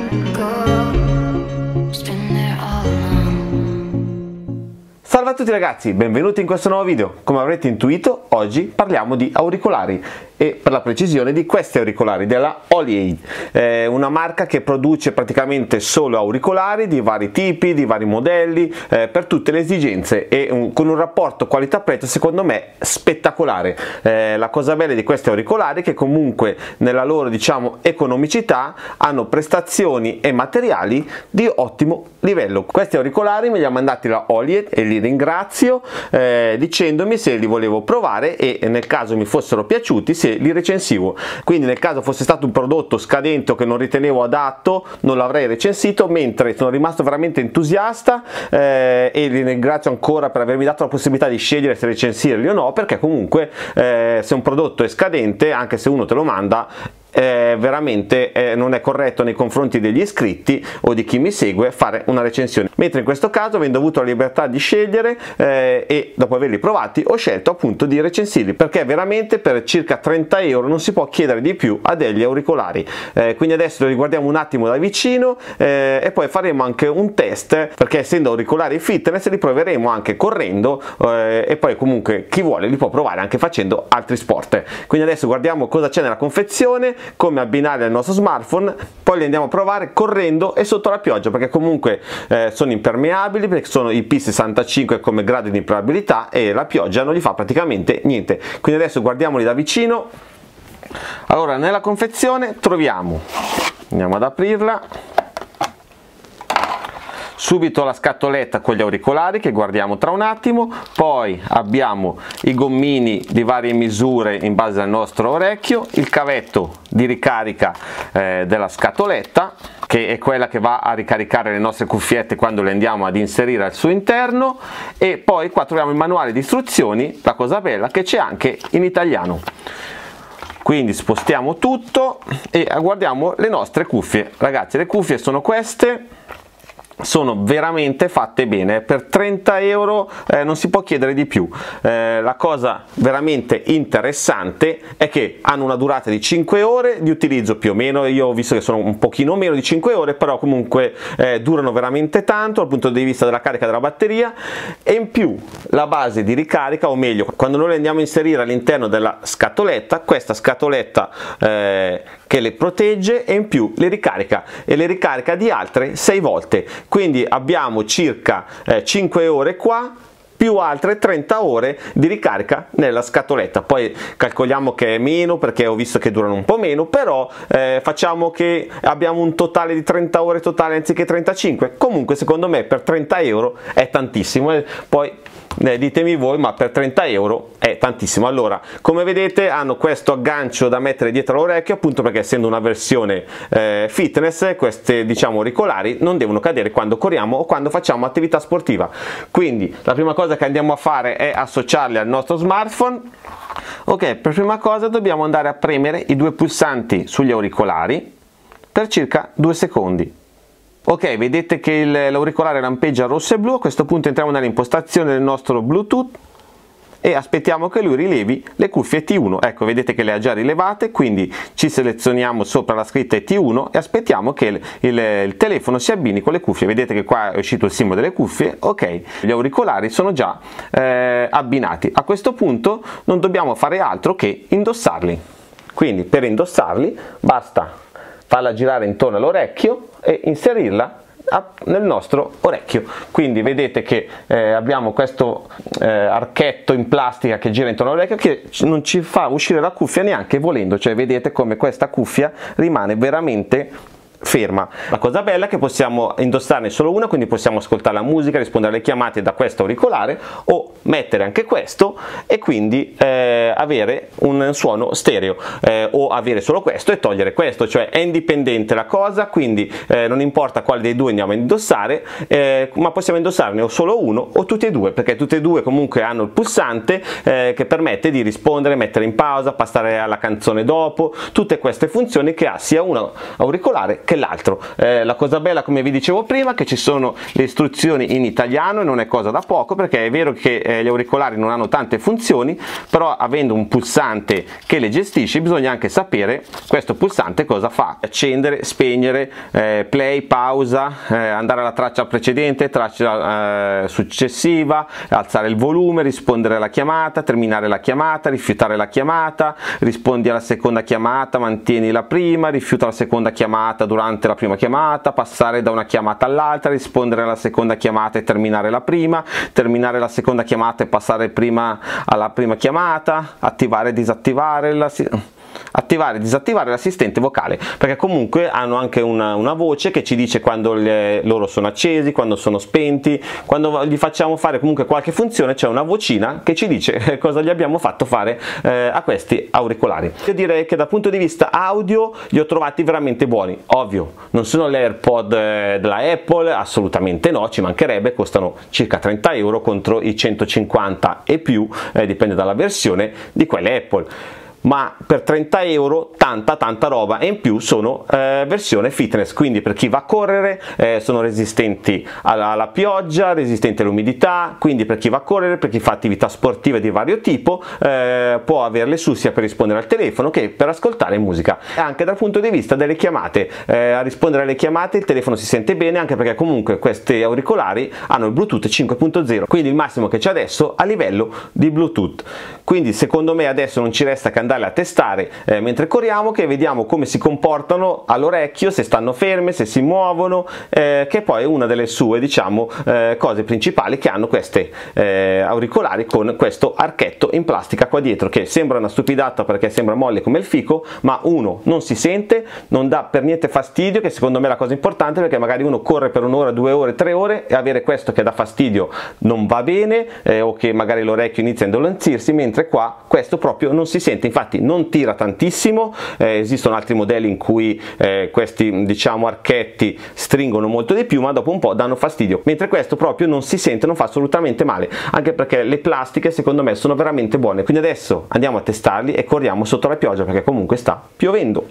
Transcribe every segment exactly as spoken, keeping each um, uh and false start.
Salve a tutti ragazzi, benvenuti in questo nuovo video. Come avrete intuito, oggi parliamo di auricolari e per la precisione di questi auricolari della Holy, eh, una marca che produce praticamente solo auricolari di vari tipi, di vari modelli, eh, per tutte le esigenze e un, con un rapporto qualità-prezzo secondo me spettacolare. Eh, la cosa bella di questi auricolari è che comunque nella loro diciamo economicità hanno prestazioni e materiali di ottimo livello. Questi auricolari me li ha mandati la Holy e li ringrazio eh, dicendomi se li volevo provare e nel caso mi fossero piaciuti se li recensivo. Quindi nel caso fosse stato un prodotto scadente o che non ritenevo adatto non l'avrei recensito, mentre sono rimasto veramente entusiasta eh, e li ringrazio ancora per avermi dato la possibilità di scegliere se recensirli o no, perché comunque eh, se un prodotto è scadente, anche se uno te lo manda, Eh, veramente eh, non è corretto nei confronti degli iscritti o di chi mi segue fare una recensione, mentre in questo caso, avendo avuto la libertà di scegliere eh, e dopo averli provati, ho scelto appunto di recensirli, perché veramente per circa trenta euro non si può chiedere di più a degli auricolari. Eh, quindi adesso li riguardiamo un attimo da vicino eh, e poi faremo anche un test, perché essendo auricolari fitness li proveremo anche correndo eh, e poi comunque chi vuole li può provare anche facendo altri sport. Quindi adesso guardiamo cosa c'è nella confezione, come abbinare al nostro smartphone, poi li andiamo a provare correndo e sotto la pioggia, perché comunque eh, sono impermeabili, perché sono I P sessantacinque come grado di impermeabilità e la pioggia non gli fa praticamente niente. Quindi adesso guardiamoli da vicino. Allora, nella confezione troviamo, andiamo ad aprirla, subito la scatoletta con gli auricolari che guardiamo tra un attimo, poi abbiamo i gommini di varie misure in base al nostro orecchio, il cavetto di ricarica eh, della scatoletta, che è quella che va a ricaricare le nostre cuffiette quando le andiamo ad inserire al suo interno, e poi qua troviamo il manuale di istruzioni, la cosa bella che c'è anche in italiano. Quindi spostiamo tutto e guardiamo le nostre cuffie. Ragazzi, le cuffie sono queste, sono veramente fatte bene, per trenta euro eh, non si può chiedere di più. Eh, la cosa veramente interessante è che hanno una durata di cinque ore di utilizzo più o meno, io ho visto che sono un pochino meno di cinque ore, però comunque eh, durano veramente tanto dal punto di vista della carica della batteria, e in più la base di ricarica, o meglio quando noi le andiamo a inserire all'interno della scatoletta, questa scatoletta eh, che le protegge e in più le ricarica, e le ricarica di altre sei volte. Quindi abbiamo circa eh, cinque ore qua più altre trenta ore di ricarica nella scatoletta. Poi calcoliamo che è meno perché ho visto che durano un po' meno, però eh, facciamo che abbiamo un totale di trenta ore totale anziché trentacinque. Comunque secondo me per trenta euro è tantissimo, e poi eh, ditemi voi, ma per trenta euro è tantissimo. Allora, come vedete hanno questo aggancio da mettere dietro l'orecchio, appunto perché essendo una versione eh, fitness, queste diciamo auricolari non devono cadere quando corriamo o quando facciamo attività sportiva. Quindi la prima cosa che andiamo a fare è associarli al nostro smartphone. Ok, per prima cosa dobbiamo andare a premere i due pulsanti sugli auricolari per circa due secondi. Ok, vedete che l'auricolare lampeggia rosso e blu. A questo punto entriamo nelle impostazioni del nostro Bluetooth e aspettiamo che lui rilevi le cuffie T uno. Ecco, vedete che le ha già rilevate, quindi ci selezioniamo sopra la scritta T uno e aspettiamo che il, il, il telefono si abbini con le cuffie. Vedete che qua è uscito il simbolo delle cuffie. Ok, gli auricolari sono già eh, abbinati. A questo punto non dobbiamo fare altro che indossarli. Quindi per indossarli basta farla girare intorno all'orecchio e inserirla nel nostro orecchio. Quindi vedete che eh, abbiamo questo eh, archetto in plastica che gira intorno all'orecchio, che non ci fa uscire la cuffia neanche volendo, cioè vedete come questa cuffia rimane veramente ferma. La cosa bella è che possiamo indossarne solo una, quindi possiamo ascoltare la musica, rispondere alle chiamate da questo auricolare, o mettere anche questo e quindi eh, avere un suono stereo, eh, o avere solo questo e togliere questo, cioè è indipendente la cosa, quindi eh, non importa quale dei due andiamo a indossare, eh, ma possiamo indossarne o solo uno o tutti e due, perché tutti e due comunque hanno il pulsante eh, che permette di rispondere, mettere in pausa, passare alla canzone dopo, tutte queste funzioni che ha sia un auricolare che l'altro. Eh, la cosa bella, come vi dicevo prima, che ci sono le istruzioni in italiano, e non è cosa da poco, perché è vero che eh, gli auricolari non hanno tante funzioni, però avendo un pulsante che le gestisce bisogna anche sapere questo pulsante cosa fa: accendere, spegnere, eh, play, pausa, eh, andare alla traccia precedente, traccia eh, successiva, alzare il volume, rispondere alla chiamata, terminare la chiamata, rifiutare la chiamata, rispondi alla seconda chiamata, mantieni la prima, rifiuta la seconda chiamata durante la prima chiamata, passare da una chiamata all'altra, rispondere alla seconda chiamata e terminare la prima, terminare la seconda chiamata e passare prima alla prima chiamata, attivare e disattivare la attivare e disattivare l'assistente vocale, perché comunque hanno anche una, una voce che ci dice quando le, loro sono accesi, quando sono spenti, quando gli facciamo fare comunque qualche funzione c'è una vocina che ci dice cosa gli abbiamo fatto fare eh, a questi auricolari. Io direi che dal punto di vista audio li ho trovati veramente buoni. Ovvio, non sono le AirPod eh, della Apple, assolutamente no, ci mancherebbe, costano circa trenta euro contro i centocinquanta e più, eh, dipende dalla versione di quelle Apple. Ma per trenta euro tanta tanta roba, e in più sono eh, versione fitness, quindi per chi va a correre eh, sono resistenti alla, alla pioggia, resistenti all'umidità, quindi per chi va a correre, per chi fa attività sportive di vario tipo eh, può averle su sia per rispondere al telefono che per ascoltare musica. E anche dal punto di vista delle chiamate, eh, a rispondere alle chiamate il telefono si sente bene, anche perché comunque questi auricolari hanno il Bluetooth cinque punto zero, quindi il massimo che c'è adesso a livello di Bluetooth. Quindi secondo me adesso non ci resta che andare a testare eh, mentre corriamo, che vediamo come si comportano all'orecchio, se stanno ferme, se si muovono, eh, che poi è una delle sue, diciamo, eh, cose principali che hanno queste eh, auricolari con questo archetto in plastica qua dietro, che sembra una stupidata perché sembra molle come il fico, ma uno non si sente, non dà per niente fastidio, che secondo me è la cosa importante, perché magari uno corre per un'ora, due ore, tre ore e avere questo che dà fastidio non va bene, eh, o che magari l'orecchio inizia a indolenzirsi, mentre qua questo proprio non si sente. Infatti non tira tantissimo, eh, esistono altri modelli in cui eh, questi, diciamo, archetti stringono molto di più, ma dopo un po' danno fastidio, mentre questo proprio non si sente, non fa assolutamente male, anche perché le plastiche secondo me sono veramente buone. Quindi adesso andiamo a testarli e corriamo sotto la pioggia, perché comunque sta piovendo.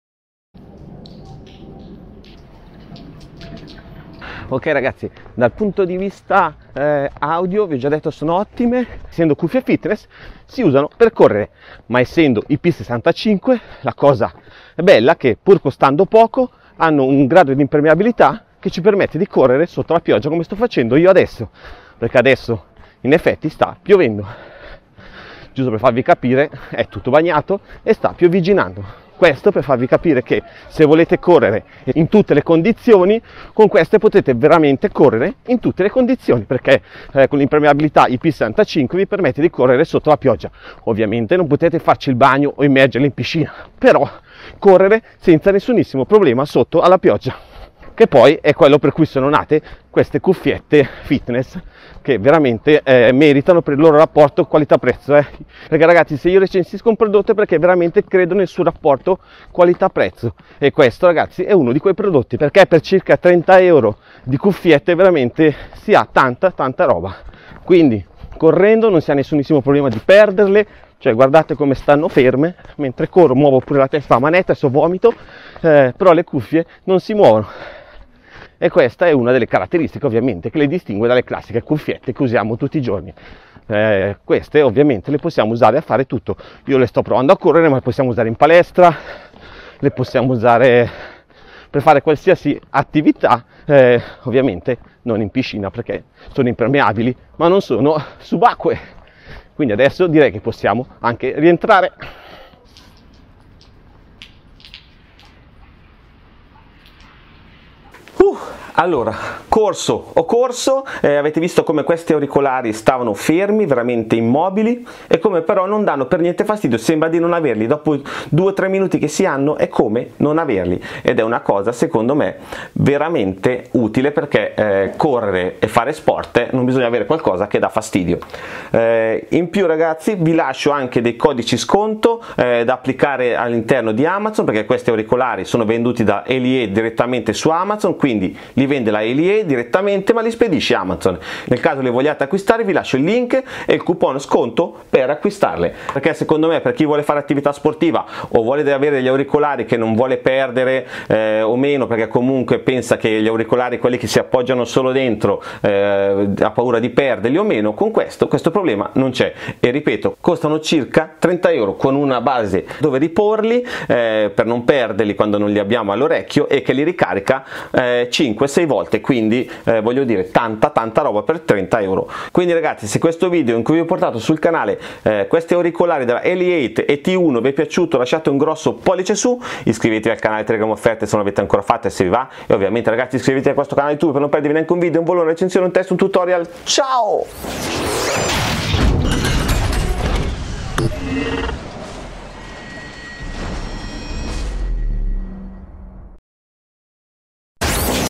Ok ragazzi, dal punto di vista eh, audio vi ho già detto sono ottime, essendo cuffie fitness si usano per correre, ma essendo I P sessantacinque la cosa è bella che pur costando poco hanno un grado di impermeabilità che ci permette di correre sotto la pioggia come sto facendo io adesso, perché adesso in effetti sta piovendo, giusto per farvi capire è tutto bagnato e sta piovigginando. Questo per farvi capire che se volete correre in tutte le condizioni, con queste potete veramente correre in tutte le condizioni, perché eh, con l'impermeabilità I P sessantacinque vi permette di correre sotto la pioggia. Ovviamente non potete farci il bagno o immergerli in piscina, però correre senza nessunissimo problema sotto alla pioggia, che poi è quello per cui sono nate queste cuffiette fitness, che veramente eh, meritano per il loro rapporto qualità-prezzo, eh. Perché ragazzi, se io recensisco un prodotto è perché veramente credo nel suo rapporto qualità-prezzo, e questo ragazzi è uno di quei prodotti, perché per circa trenta euro di cuffiette veramente si ha tanta tanta roba, quindi correndo non si ha nessunissimo problema di perderle. Cioè guardate come stanno ferme, mentre corro muovo pure la testa a manetta, adesso vomito, eh, però le cuffie non si muovono, e questa è una delle caratteristiche ovviamente che le distingue dalle classiche cuffiette che usiamo tutti i giorni. Eh, queste ovviamente le possiamo usare a fare tutto, io le sto provando a correre, ma le possiamo usare in palestra, le possiamo usare per fare qualsiasi attività, eh, ovviamente non in piscina perché sono impermeabili, ma non sono subacquee. Quindi adesso direi che possiamo anche rientrare. Uh, allora, corso, ho corso, eh, avete visto come questi auricolari stavano fermi, veramente immobili, e come però non danno per niente fastidio, sembra di non averli, dopo due o tre minuti che si hanno è come non averli, ed è una cosa secondo me veramente utile, perché eh, correre e fare sport non bisogna avere qualcosa che dà fastidio. Eh, in più ragazzi vi lascio anche dei codici sconto eh, da applicare all'interno di Amazon, perché questi auricolari sono venduti da Elie direttamente su Amazon, quindi quindi li vende la L E direttamente ma li spedisce Amazon. Nel caso li vogliate acquistare vi lascio il link e il coupon sconto per acquistarle, perché secondo me per chi vuole fare attività sportiva o vuole avere degli auricolari che non vuole perdere eh, o meno, perché comunque pensa che gli auricolari, quelli che si appoggiano solo dentro, eh, ha paura di perderli o meno, con questo questo problema non c'è. E ripeto, costano circa trenta euro con una base dove riporli eh, per non perderli quando non li abbiamo all'orecchio, e che li ricarica eh, cinque sei volte, quindi eh, voglio dire tanta tanta roba per trenta euro. Quindi ragazzi, se questo video in cui vi ho portato sul canale eh, questi auricolari della L E otto e T uno vi è piaciuto, lasciate un grosso pollice su, iscrivetevi al canale Telegram Offerte se non l'avete ancora fatto e se vi va, e ovviamente ragazzi iscrivetevi a questo canale YouTube per non perdervi neanche un video, un volo, una recensione, un test, un tutorial. Ciao!